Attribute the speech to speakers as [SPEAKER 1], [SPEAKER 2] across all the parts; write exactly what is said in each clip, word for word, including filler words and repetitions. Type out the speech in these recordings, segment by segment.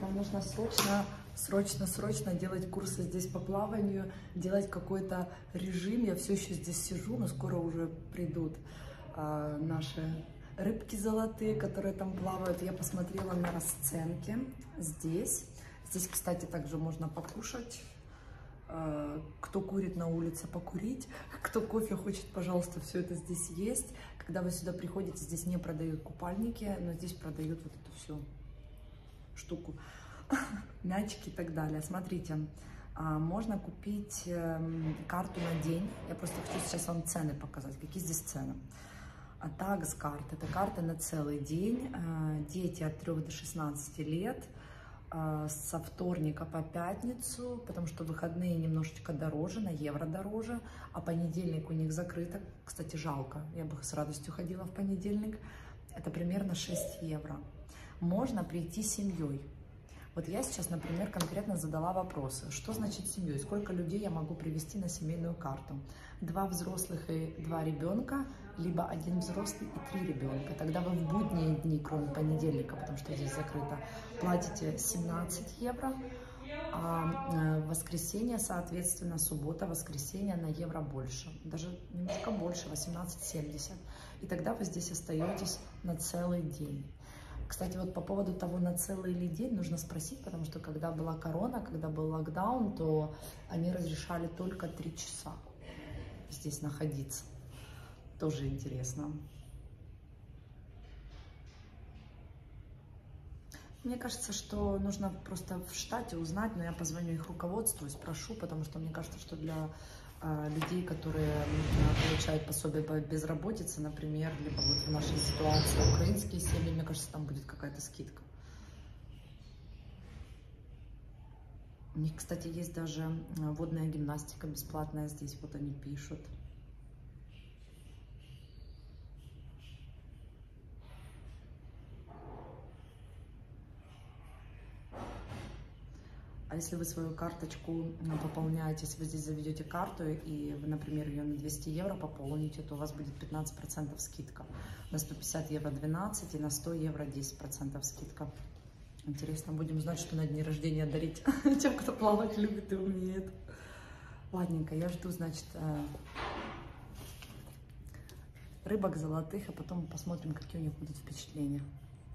[SPEAKER 1] нам нужно срочно, срочно, срочно делать курсы здесь по плаванию, делать какой-то режим. Я все еще здесь сижу, но скоро уже придут а, наши рыбки золотые, которые там плавают. Я посмотрела на расценки здесь. Здесь, кстати, также можно покушать. Кто курит на улице, покурить. Кто кофе хочет, пожалуйста, все это здесь есть. Когда вы сюда приходите, здесь не продают купальники, но здесь продают вот эту всю штуку, мячики и так далее. Смотрите, можно купить карту на день. Я просто хочу сейчас вам цены показать, какие здесь цены. А такс карта, это карта на целый день. Дети от трёх до шестнадцати лет. Со вторника по пятницу, потому что выходные немножечко дороже, на евро дороже, а понедельник у них закрыто. Кстати, жалко, я бы с радостью ходила в понедельник. Это примерно шесть евро. Можно прийти с семьей. Вот я сейчас, например, конкретно задала вопросы. Что значит семьей? Сколько людей я могу привести на семейную карту? Два взрослых и два ребенка, либо один взрослый и три ребенка. Тогда вы в будние дни, кроме понедельника, потому что здесь закрыто, платите семнадцать евро, а в воскресенье, соответственно, суббота, воскресенье на евро больше. Даже немножко больше, восемнадцать семьдесят. И тогда вы здесь остаетесь на целый день. Кстати, вот по поводу того, на целый ли день, нужно спросить, потому что когда была корона, когда был локдаун, то они разрешали только три часа здесь находиться. Тоже интересно. Мне кажется, что нужно просто в штате узнать, но я позвоню их руководству и спрошу, потому что мне кажется, что для э, людей, которые э, получают пособие по безработице, например, либо вот в нашей ситуации украинские семьи, мне кажется, там будет какая-то скидка. У них, кстати, есть даже водная гимнастика бесплатная здесь, вот они пишут. А если вы свою карточку пополняете, если вы здесь заведете карту и вы, например, ее на двести евро пополните, то у вас будет пятнадцать процентов скидка. На сто пятьдесят евро двенадцать и на сто евро десять процентов скидка. Интересно, будем знать, что на дни рождения дарить тем, кто плавать любит и умеет. Ладненько, я жду, значит, рыбок золотых, а потом посмотрим, какие у них будут впечатления.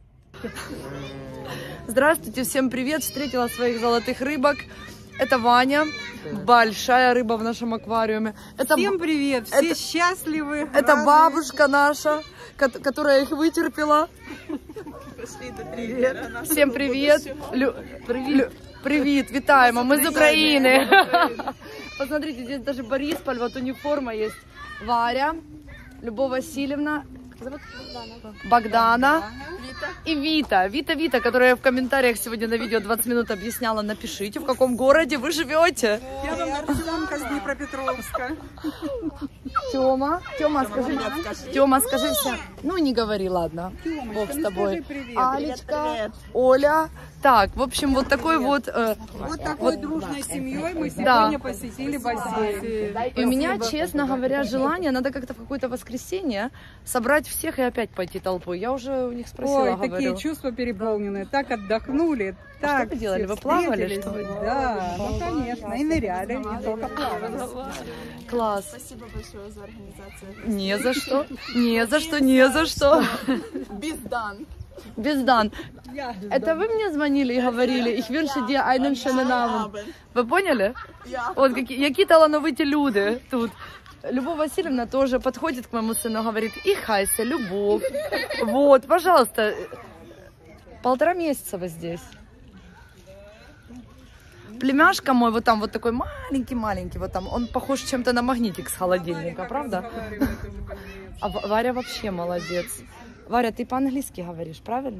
[SPEAKER 1] Здравствуйте, всем привет! Встретила своих золотых рыбок. Это Ваня, большая рыба в нашем аквариуме. Это,
[SPEAKER 2] всем привет, все
[SPEAKER 1] это,
[SPEAKER 2] счастливы.
[SPEAKER 1] Это
[SPEAKER 2] радуют.
[SPEAKER 1] Бабушка наша, которая их вытерпела. Привет. Всем привет. Лю... Привет. Привет, витаемо, мы из Украины. Посмотрите, здесь даже Борисполь, вот униформа есть. Варя, Любовь Васильевна. Зовут? Богдана. Богдана. Вита. И Вита. Вита, Вита, которая в комментариях сегодня на видео двадцать минут объясняла. Напишите, в каком городе вы живете.
[SPEAKER 2] Я вам артизанка с Днепропетровска.
[SPEAKER 1] Тёма. Тёма, скажи. Тёма, скажи все. Ну, не говори, ладно.
[SPEAKER 2] Тёмочка,
[SPEAKER 1] Бог с тобой.
[SPEAKER 2] Привет.
[SPEAKER 1] Алечка,
[SPEAKER 3] привет, привет.
[SPEAKER 1] Оля. Так, в общем, вот такой вот... Э,
[SPEAKER 2] вот такой вот, дружной семьей мы сегодня да. посетили бассейн.
[SPEAKER 1] И у меня, честно говоря, желание, надо как-то в какое-то воскресенье собрать всех и опять пойти толпой. Я уже у них спросила,
[SPEAKER 2] Ой,
[SPEAKER 1] говорю.
[SPEAKER 2] такие чувства переполненные, так отдохнули.
[SPEAKER 1] А
[SPEAKER 2] так
[SPEAKER 1] что вы делали? Вы плавали, что ли?
[SPEAKER 2] Да, ну конечно, и ныряли, не только плавали.
[SPEAKER 1] Класс.
[SPEAKER 3] Спасибо большое за организацию.
[SPEAKER 1] Не за что, не за что, не за что.
[SPEAKER 3] Бездан.
[SPEAKER 1] Бездан. Это вы мне звонили и говорили, ich wünsche dir einen schönen Abend. Вы поняли? Вот какие, какие талановиті люди тут. Любовь Васильевна тоже подходит к моему сыну, говорит, и хайся, Любовь. Вот, пожалуйста. Полтора месяца вы здесь. Племяшка мой, вот там вот такой маленький-маленький, вот там, он похож чем-то на магнитик с холодильника, правда? А Варя вообще молодец. Варя, ты по-английски говоришь, правильно?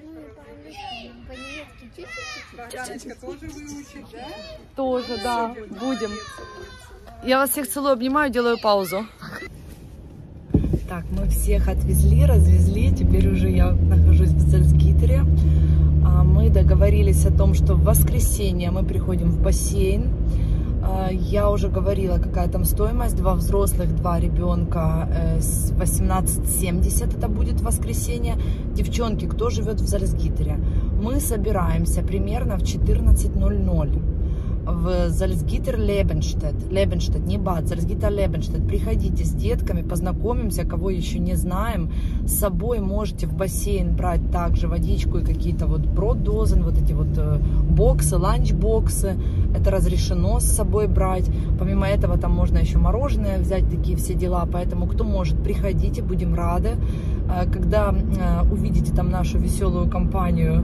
[SPEAKER 2] Богданочка тоже выучит, да?
[SPEAKER 1] Тоже, да, будем. Я вас всех целую, обнимаю, делаю паузу. Так, мы всех отвезли, развезли, теперь уже я нахожусь в Зальцгитере. Мы договорились о том, что в воскресенье мы приходим в бассейн. Я уже говорила, какая там стоимость. Два взрослых, два ребенка, восемнадцать семьдесят это будет в воскресенье. Девчонки, кто живет в Зальцгитере?
[SPEAKER 4] Мы собираемся примерно в четырнадцать ноль ноль в Зальцгиттер Лебенштедт. Лебенштедт, не Бад, Зальцгиттер Лебенштедт. Приходите с детками, познакомимся, кого еще не знаем. С собой можете в бассейн брать также водичку и какие-то вот броддозен, вот эти вот боксы, ланчбоксы. Это разрешено с собой брать. Помимо этого там можно еще мороженое взять, такие все дела. Поэтому кто может, приходите, будем рады. Когда увидите там нашу веселую компанию,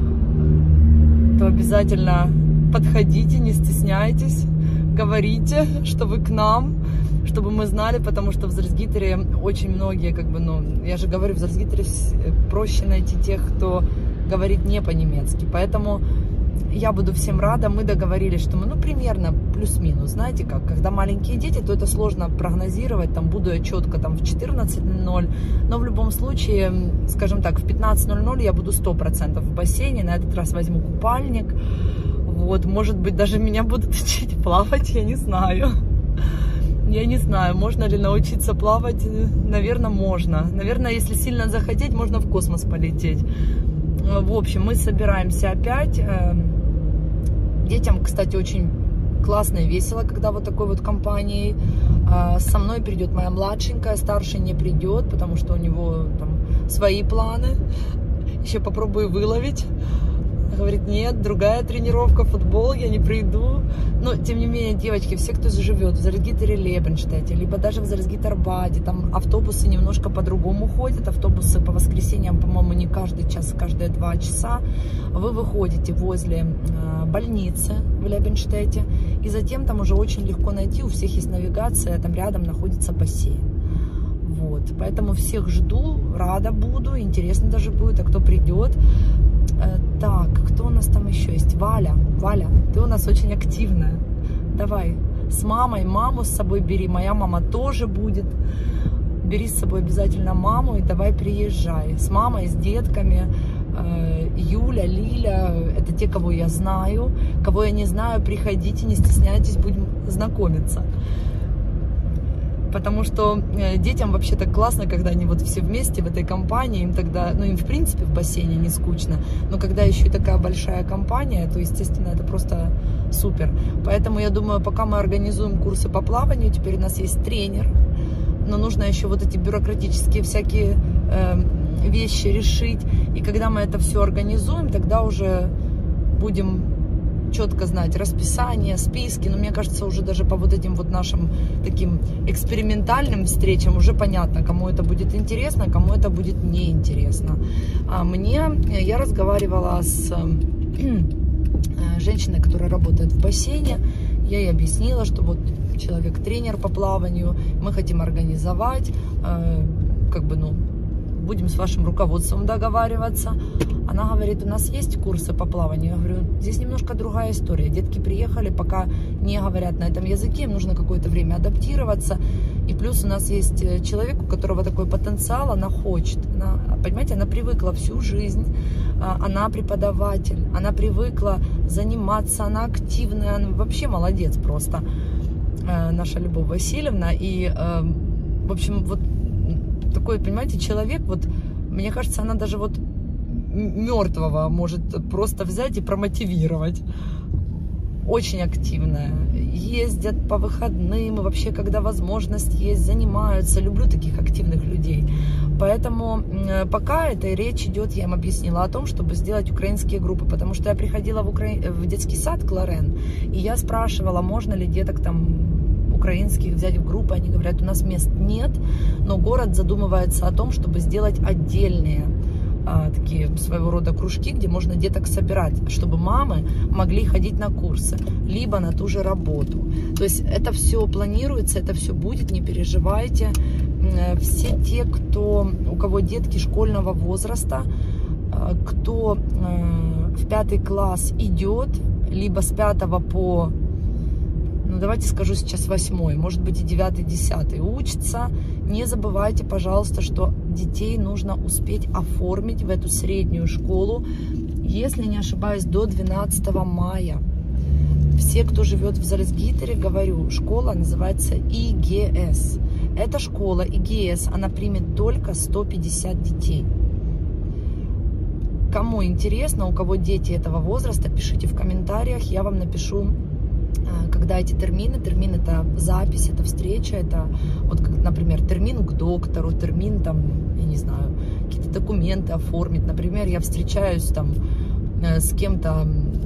[SPEAKER 4] то обязательно подходите, не стесняйтесь, говорите, что вы к нам, чтобы мы знали, потому что в Зальцгиттере очень многие, как бы, ну, я же говорю, в Зальцгиттере проще найти тех, кто говорит не по-немецки, поэтому я буду всем рада. Мы договорились, что мы, ну, примерно плюс-минус, знаете как, когда маленькие дети, то это сложно прогнозировать, там буду я четко там в четырнадцать ноль ноль, но в любом случае, скажем так, в пятнадцать ноль ноль я буду сто процентов в бассейне, на этот раз возьму купальник, вот, может быть, даже меня будут учить плавать, я не знаю, я не знаю, можно ли научиться плавать, наверное, можно, наверное, если сильно захотеть, можно в космос полететь. В общем, мы собираемся опять. Детям, кстати, очень классно и весело, когда вот такой вот компанией. Со мной придет моя младшенькая, старший не придет, потому что у него там свои планы. Еще попробую выловить. Говорит, нет, другая тренировка, футбол, я не приду. Но, тем не менее, девочки, все, кто живет в Зальцгиттере Лебенштедте, либо даже в Зальцгиттер Баде, там автобусы немножко по-другому ходят. Автобусы по воскресеньям, по-моему, не каждый час, каждые два часа. Вы выходите возле э, больницы в Лебенштедте, и затем там уже очень легко найти, у всех есть навигация, там рядом находится бассейн. Вот, поэтому всех жду, рада буду, интересно даже будет, а кто придет. Так, кто у нас там еще есть? Валя, Валя, ты у нас очень активная. Давай, с мамой, маму с собой бери, моя мама тоже будет. Бери с собой обязательно маму и давай приезжай. С мамой, с детками. Юля, Лиля, это те, кого я знаю. Кого я не знаю, приходите, не стесняйтесь, будем знакомиться. Потому что детям вообще так классно, когда они вот все вместе в этой компании, им тогда, ну им в принципе в бассейне не скучно, но когда еще и такая большая компания, то естественно это просто супер. Поэтому я думаю, пока мы организуем курсы по плаванию, теперь у нас есть тренер, но нужно еще вот эти бюрократические всякие э, вещи решить, и когда мы это все организуем, тогда уже будем четко знать расписание, списки, но мне кажется, уже даже по вот этим вот нашим таким экспериментальным встречам уже понятно, кому это будет интересно, кому это будет неинтересно. А мне, я разговаривала с женщиной, которая работает в бассейне, я ей объяснила, что вот человек-тренер по плаванию, мы хотим организовать, как бы, ну, будем с вашим руководством договариваться. Она говорит, у нас есть курсы по плаванию. Я говорю, здесь немножко другая история. Детки приехали, пока не говорят на этом языке, им нужно какое-то время адаптироваться. И плюс у нас есть человек, у которого такой потенциал, она хочет. Она, понимаете, она привыкла всю жизнь, она преподаватель, она привыкла заниматься, она активная, она вообще молодец просто, наша Любовь Васильевна. И, в общем, вот такой, понимаете, человек, вот, мне кажется, она даже вот мертвого может просто взять и промотивировать. Очень активная. Ездят по выходным, и вообще, когда возможность есть, занимаются. Люблю таких активных людей. Поэтому пока это речь идет, я им объяснила о том, чтобы сделать украинские группы. Потому что я приходила в, Укра... в детский сад Кларен, и я спрашивала, можно ли деток там украинских взять в группы. Они говорят, у нас мест нет, но город задумывается о том, чтобы сделать отдельные а, такие своего рода кружки, где можно деток собирать, чтобы мамы могли ходить на курсы, либо на ту же работу. То есть это все планируется, это все будет, не переживайте. Все те, кто, у кого детки школьного возраста, кто в пятый класс идет, либо с пятого по, ну давайте скажу сейчас восьмой, может быть и девятый, десятый учится, не забывайте, пожалуйста, что детей нужно успеть оформить в эту среднюю школу, если не ошибаюсь, до двенадцатого мая. Все, кто живет в Зальцгиттере, говорю, школа называется И Г С. Эта школа И Г С, она примет только сто пятьдесят детей. кому интересно, у кого дети этого возраста, пишите в комментариях, я вам напишу, когда эти термины. Термин — это запись, это встреча, это вот, как, например, термин к доктору, термин там, я не знаю, какие-то документы оформить. Например, я встречаюсь там с кем-то,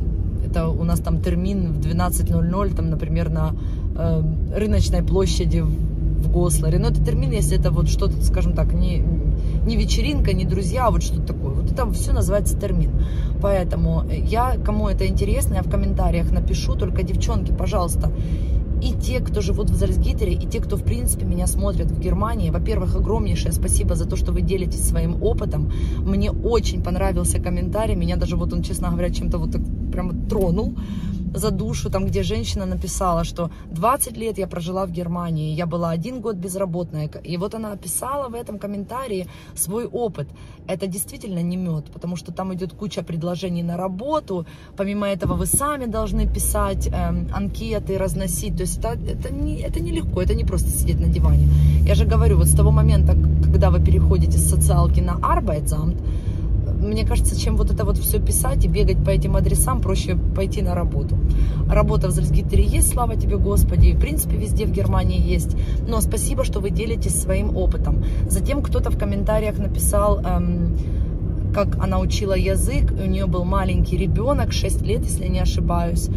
[SPEAKER 4] это у нас там термин в двенадцать ноль ноль, там, например, на э, рыночной площади в Госларе. Но это термин, если это вот что-то, скажем так, не, не вечеринка, не друзья, а вот что-то такое. Вот это все называется термин. Поэтому я, кому это интересно, я в комментариях напишу. Только, девчонки, пожалуйста, и те, кто живут в Зальцгитере, и те, кто, в принципе, меня смотрят в Германии, во-первых, огромнейшее спасибо за то, что вы делитесь своим опытом. Мне очень понравился комментарий. Меня даже, вот он, честно говоря, чем-то вот так прямо тронул за душу, там, где женщина написала, что двадцать лет я прожила в Германии, я была один год безработная, и вот она описала в этом комментарии свой опыт. Это действительно не мед, потому что там идет куча предложений на работу, помимо этого вы сами должны писать э, анкеты, разносить, то есть это, это, не, это не легко, это не просто сидеть на диване. Я же говорю, вот с того момента, когда вы переходите с социалки на Arbeitsamt, мне кажется, чем вот это вот все писать и бегать по этим адресам, проще пойти на работу. Работа в Зальцгитере есть, слава тебе, Господи, и, в принципе, везде в Германии есть. Но спасибо, что вы делитесь своим опытом. Затем кто-то в комментариях написал, эм, как она учила язык, у нее был маленький ребенок, шесть лет, если я не ошибаюсь.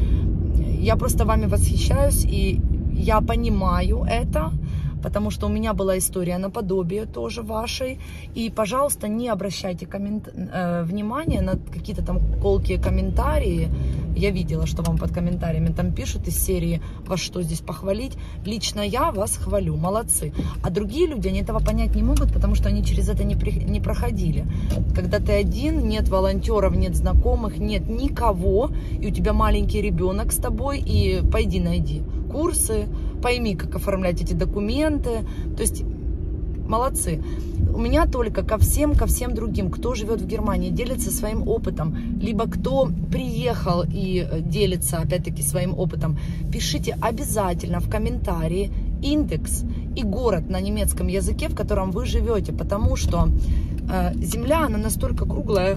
[SPEAKER 4] Я просто вами восхищаюсь, и я понимаю это, потому что у меня была история наподобие тоже вашей. И, пожалуйста, не обращайте коммент... э, внимания на какие-то там колкие комментарии. Я видела, что вам под комментариями там пишут из серии «Вас что здесь похвалить?». Лично я вас хвалю, молодцы. А другие люди, они этого понять не могут, потому что они через это не, при... не проходили. Когда ты один, нет волонтеров, нет знакомых, нет никого, и у тебя маленький ребенок с тобой, и пойди найди курсы, пойми, как оформлять эти документы. То есть молодцы. У меня только ко всем, ко всем другим, кто живет в Германии, делится своим опытом, либо кто приехал и делится, опять-таки, своим опытом, пишите обязательно в комментарии индекс и город на немецком языке, в котором вы живете, потому что э, земля, она настолько круглая,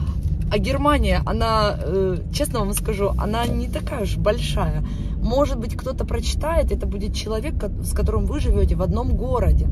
[SPEAKER 4] а Германия, она, э, честно вам скажу, она не такая уж большая. Может быть, кто-то прочитает, это будет человек, с которым вы живете в одном городе.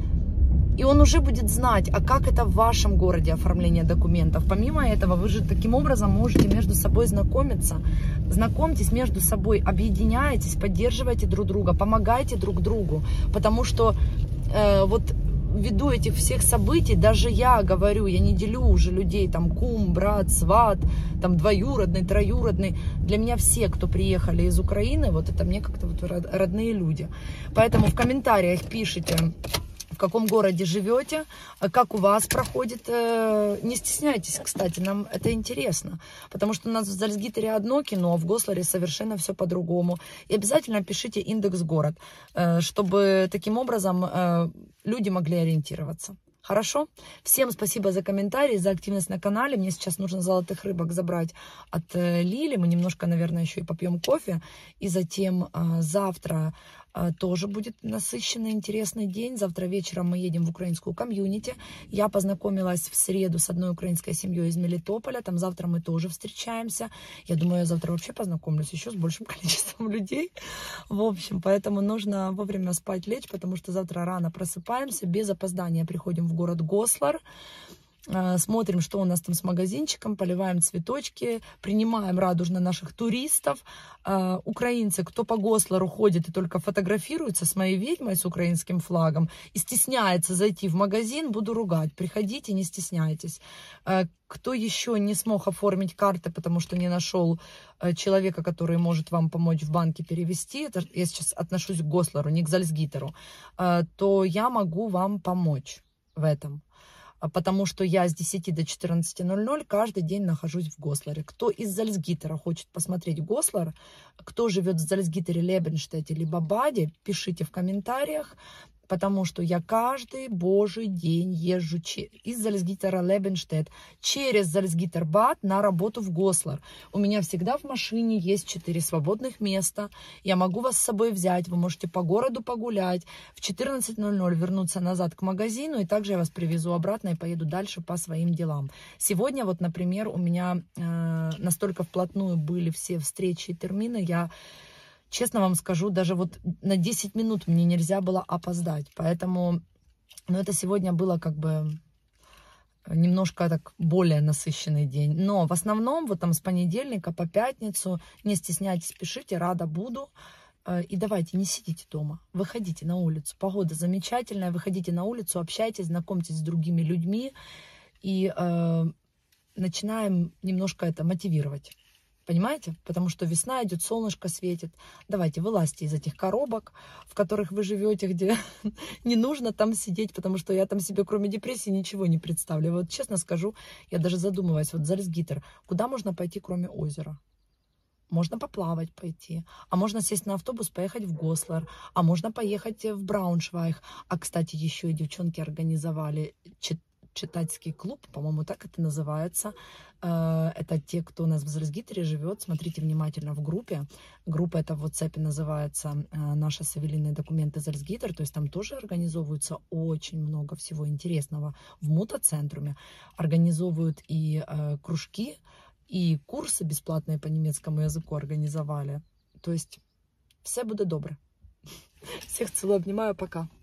[SPEAKER 4] И он уже будет знать, а как это в вашем городе оформление документов. Помимо этого, вы же таким образом можете между собой знакомиться. Знакомьтесь между собой, объединяйтесь, поддерживайте друг друга, помогайте друг другу. Потому что э, вот ввиду этих всех событий, даже я говорю, я не делю уже людей, там, кум, брат, сват, там, двоюродный, троюродный. Для меня все, кто приехали из Украины, вот это мне как-то вот родные люди. Поэтому в комментариях пишите, в каком городе живете, как у вас проходит. Не стесняйтесь, кстати, нам это интересно, потому что у нас в Зальцгитере одно кино, а в Госларе совершенно все по-другому. И обязательно пишите индекс город, чтобы таким образом люди могли ориентироваться. Хорошо? Всем спасибо за комментарии, за активность на канале. Мне сейчас нужно золотых рыбок забрать от Лили. Мы немножко, наверное, еще и попьем кофе. И затем завтра тоже будет насыщенный, интересный день. Завтра вечером мы едем в украинскую комьюнити. Я познакомилась в среду с одной украинской семьей из Мелитополя. Там завтра мы тоже встречаемся. Я думаю, я завтра вообще познакомлюсь еще с большим количеством людей. В общем, поэтому нужно вовремя спать, лечь, потому что завтра рано просыпаемся. Без опоздания приходим в город Гослар. Смотрим, что у нас там с магазинчиком, поливаем цветочки, принимаем радужно наших туристов. Украинцы, кто по Гослару ходит и только фотографируется с моей ведьмой, с украинским флагом, и стесняется зайти в магазин, буду ругать. Приходите, не стесняйтесь. Кто еще не смог оформить карты, потому что не нашел человека, который может вам помочь в банке перевести, это я сейчас отношусь к Гослару, не к Зальцгитеру, то я могу вам помочь в этом. Потому что я с десяти до четырнадцати ноль ноль каждый день нахожусь в Госларе. Кто из Зальцгитера хочет посмотреть Гослар, кто живет в Зальцгитере, Лебенштете либо Баде, пишите в комментариях. потому что я каждый божий день езжу из Зальцгиттера Лебенштедт через Зальцгиттер-Бад на работу в Гослар. У меня всегда в машине есть четыре свободных места. Я могу вас с собой взять, вы можете по городу погулять, в четырнадцать ноль ноль вернуться назад к магазину, и также я вас привезу обратно и поеду дальше по своим делам. Сегодня вот, например, у меня э, настолько вплотную были все встречи и термины, я, честно вам скажу, даже вот на десять минут мне нельзя было опоздать, поэтому, ну, это сегодня было как бы немножко так более насыщенный день. Но в основном вот там с понедельника по пятницу не стесняйтесь, пишите, рада буду. И давайте, не сидите дома, выходите на улицу. Погода замечательная, выходите на улицу, общайтесь, знакомьтесь с другими людьми и э, начинаем немножко это мотивировать. Понимаете? Потому что весна идет, солнышко светит. Давайте, вылазьте из этих коробок, в которых вы живете, где не нужно там сидеть, потому что я там себе кроме депрессии ничего не представляю. Вот честно скажу, я даже задумываюсь, вот Зальцгиттер, куда можно пойти кроме озера? Можно поплавать пойти, а можно сесть на автобус, поехать в Гослар, а можно поехать в Брауншвайг. А, кстати, еще и девчонки организовали чит читательский клуб, по-моему, так это называется. Это те, кто у нас в Зальцгиттере живет. Смотрите внимательно в группе. Группа эта в WhatsApp называется «Наши с Эвелиной документы Зальцгиттер». То есть там тоже организовывается очень много всего интересного. В Мута-центруме организовывают и кружки, и курсы бесплатные по немецкому языку организовали. То есть все будет добре. Всех целую, обнимаю, пока.